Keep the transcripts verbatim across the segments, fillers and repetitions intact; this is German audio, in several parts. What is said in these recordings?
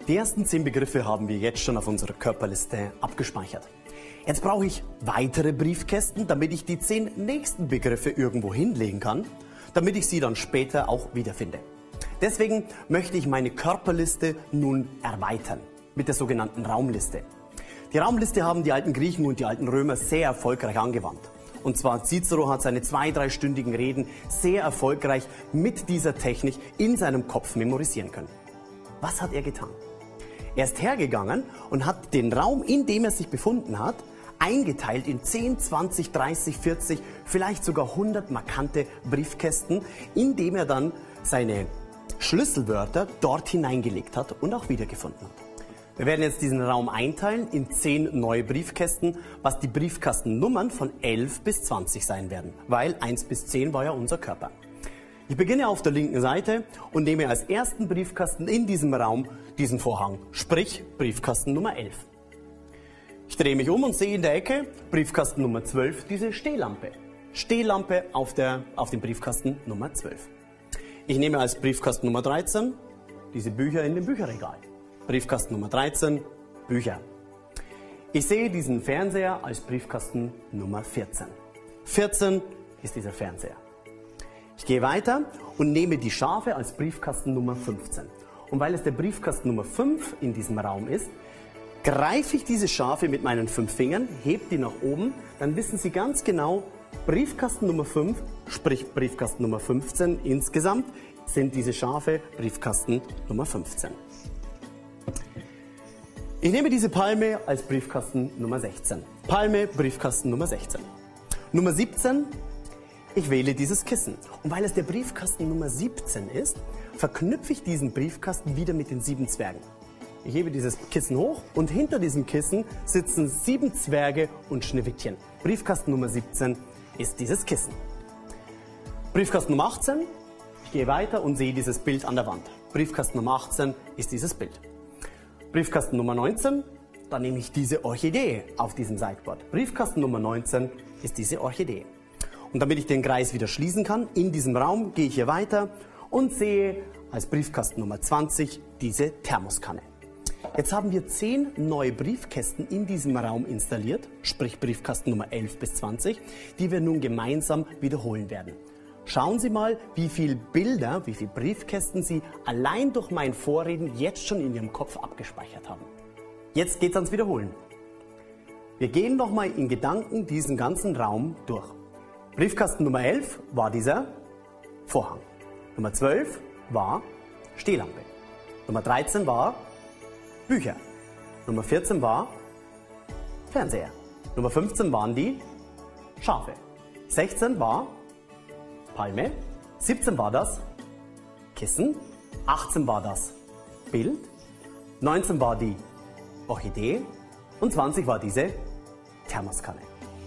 Die ersten zehn Begriffe haben wir jetzt schon auf unserer Körperliste abgespeichert. Jetzt brauche ich weitere Briefkästen, damit ich die zehn nächsten Begriffe irgendwo hinlegen kann, damit ich sie dann später auch wiederfinde. Deswegen möchte ich meine Körperliste nun erweitern mit der sogenannten Raumliste. Die Raumliste haben die alten Griechen und die alten Römer sehr erfolgreich angewandt. Und zwar Cicero hat seine zwei-, dreistündigen Reden sehr erfolgreich mit dieser Technik in seinem Kopf memorisieren können. Was hat er getan? Er ist hergegangen und hat den Raum, in dem er sich befunden hat, eingeteilt in zehn, zwanzig, dreißig, vierzig, vielleicht sogar hundert markante Briefkästen, in dem er dann seine Schlüsselwörter dort hineingelegt hat und auch wiedergefunden hat. Wir werden jetzt diesen Raum einteilen in zehn neue Briefkästen, was die Briefkastennummern von elf bis zwanzig sein werden, weil eins bis zehn war ja unser Körper. Ich beginne auf der linken Seite und nehme als ersten Briefkasten in diesem Raum diesen Vorhang, sprich Briefkasten Nummer elf. Ich drehe mich um und sehe in der Ecke Briefkasten Nummer zwölf, diese Stehlampe. Stehlampe auf, der, auf dem Briefkasten Nummer zwölf. Ich nehme als Briefkasten Nummer dreizehn diese Bücher in dem Bücherregal. Briefkasten Nummer dreizehn, Bücher. Ich sehe diesen Fernseher als Briefkasten Nummer vierzehn. vierzehn ist dieser Fernseher. Ich gehe weiter und nehme die Schafe als Briefkasten Nummer fünfzehn. Und weil es der Briefkasten Nummer fünf in diesem Raum ist, greife ich diese Schafe mit meinen fünf Fingern, hebe die nach oben, dann wissen Sie ganz genau, Briefkasten Nummer fünf, sprich Briefkasten Nummer fünfzehn insgesamt, sind diese Schafe Briefkasten Nummer fünfzehn. Ich nehme diese Palme als Briefkasten Nummer sechzehn. Palme, Briefkasten Nummer sechzehn. Nummer siebzehn, ich wähle dieses Kissen. Und weil es der Briefkasten Nummer siebzehn ist, verknüpfe ich diesen Briefkasten wieder mit den sieben Zwergen. Ich hebe dieses Kissen hoch und hinter diesem Kissen sitzen sieben Zwerge und Schneewittchen. Briefkasten Nummer siebzehn ist dieses Kissen. Briefkasten Nummer achtzehn, ich gehe weiter und sehe dieses Bild an der Wand. Briefkasten Nummer achtzehn ist dieses Bild. Briefkasten Nummer neunzehn, dann nehme ich diese Orchidee auf diesem Sideboard. Briefkasten Nummer neunzehn ist diese Orchidee. Und damit ich den Kreis wieder schließen kann, in diesem Raum gehe ich hier weiter und sehe als Briefkasten Nummer zwanzig diese Thermoskanne. Jetzt haben wir zehn neue Briefkästen in diesem Raum installiert, sprich Briefkasten Nummer elf bis zwanzig, die wir nun gemeinsam wiederholen werden. Schauen Sie mal, wie viele Bilder, wie viele Briefkästen Sie allein durch mein Vorreden jetzt schon in Ihrem Kopf abgespeichert haben. Jetzt geht's ans Wiederholen. Wir gehen nochmal in Gedanken diesen ganzen Raum durch. Briefkasten Nummer elf war dieser Vorhang. Nummer zwölf war Stehlampe. Nummer dreizehn war Bücher. Nummer vierzehn war Fernseher. Nummer fünfzehn waren die Schafe. sechzehn war Palme. siebzehn war das Kissen. achtzehn war das Bild. neunzehn war die Orchidee. Und zwanzig war diese Thermoskanne.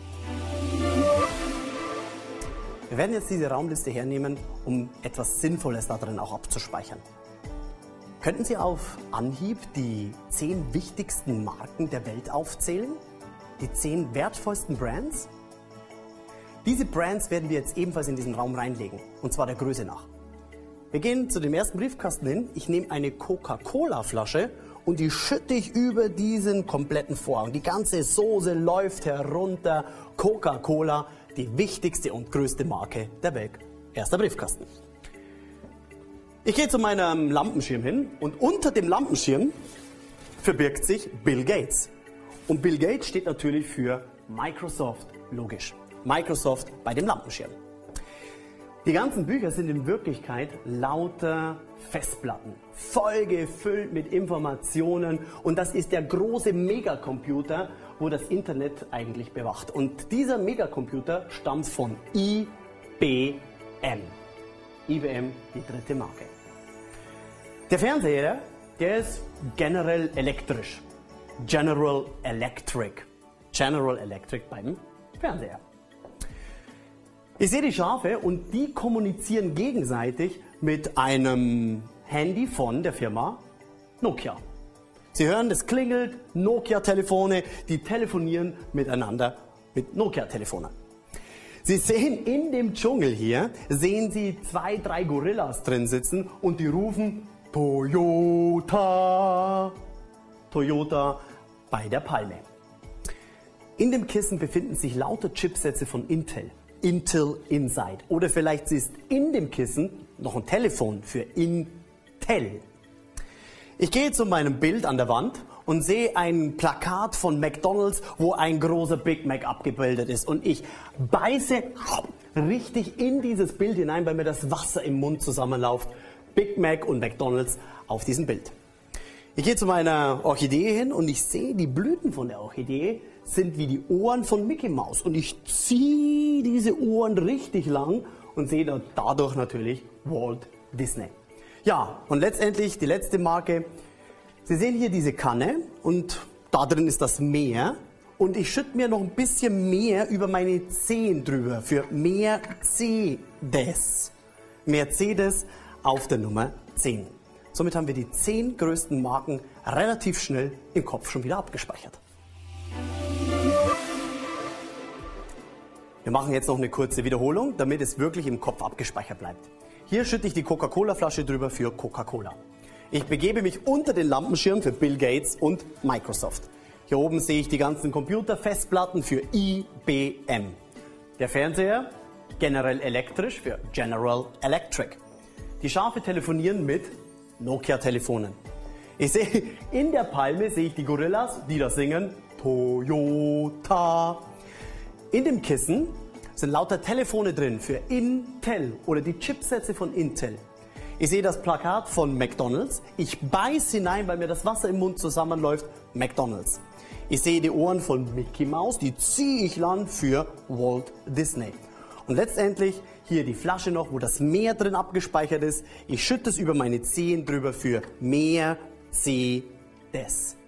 Wir werden jetzt diese Raumliste hernehmen, um etwas Sinnvolles darin auch abzuspeichern. Könnten Sie auf Anhieb die zehn wichtigsten Marken der Welt aufzählen? Die zehn wertvollsten Brands? Diese Brands werden wir jetzt ebenfalls in diesen Raum reinlegen, und zwar der Größe nach. Wir gehen zu dem ersten Briefkasten hin. Ich nehme eine Coca-Cola-Flasche und die schütte ich über diesen kompletten Vorhang. Die ganze Soße läuft herunter. Coca-Cola, die wichtigste und größte Marke der Welt. Erster Briefkasten. Ich gehe zu meinem Lampenschirm hin und unter dem Lampenschirm verbirgt sich Bill Gates. Und Bill Gates steht natürlich für Microsoft, logisch. Microsoft bei dem Lampenschirm. Die ganzen Bücher sind in Wirklichkeit lauter Festplatten, voll gefüllt mit Informationen, und das ist der große Megacomputer, wo das Internet eigentlich bewacht. Und dieser Megacomputer stammt von I B M. I B M, die dritte Marke. Der Fernseher, der ist generell elektrisch. General Electric. General Electric beim Fernseher. Ich sehe die Schafe und die kommunizieren gegenseitig mit einem Handy von der Firma Nokia. Sie hören, das klingelt, Nokia-Telefone, die telefonieren miteinander mit Nokia-Telefonen. Sie sehen in dem Dschungel hier, sehen Sie zwei, drei Gorillas drin sitzen und die rufen Toyota. Toyota bei der Palme. In dem Kissen befinden sich lauter Chipsätze von Intel. Intel Inside. Oder vielleicht ist in dem Kissen noch ein Telefon für Intel. Ich gehe zu meinem Bild an der Wand und sehe ein Plakat von McDonald's, wo ein großer Big Mac abgebildet ist. Und ich beiße richtig in dieses Bild hinein, weil mir das Wasser im Mund zusammenläuft. Big Mac und McDonald's auf diesem Bild. Ich gehe zu meiner Orchidee hin und ich sehe, die Blüten von der Orchidee sind wie die Ohren von Mickey Mouse. Und ich ziehe diese Ohren richtig lang und sehe dadurch natürlich Walt Disney. Ja, und letztendlich die letzte Marke. Sie sehen hier diese Kanne und da drin ist das Meer. Und ich schütte mir noch ein bisschen mehr über meine Zehen drüber für Mercedes. Mercedes auf der Nummer zehn. Somit haben wir die zehn größten Marken relativ schnell im Kopf schon wieder abgespeichert. Wir machen jetzt noch eine kurze Wiederholung, damit es wirklich im Kopf abgespeichert bleibt. Hier schütte ich die Coca-Cola-Flasche drüber für Coca-Cola. Ich begebe mich unter den Lampenschirm für Bill Gates und Microsoft. Hier oben sehe ich die ganzen Computerfestplatten für I B M. Der Fernseher, General Electric für General Electric. Die Schafe telefonieren mit Nokia-Telefonen. Ich sehe, in der Palme sehe ich die Gorillas, die da singen Toyota. In dem Kissen sind lauter Telefone drin für Intel oder die Chipsätze von Intel. Ich sehe das Plakat von McDonald's. Ich beiß hinein, weil mir das Wasser im Mund zusammenläuft. McDonald's. Ich sehe die Ohren von Mickey Mouse. Die ziehe ich lang für Walt Disney. Und letztendlich hier die Flasche noch, wo das Meer drin abgespeichert ist. Ich schütte es über meine Zehen drüber für Mercedes.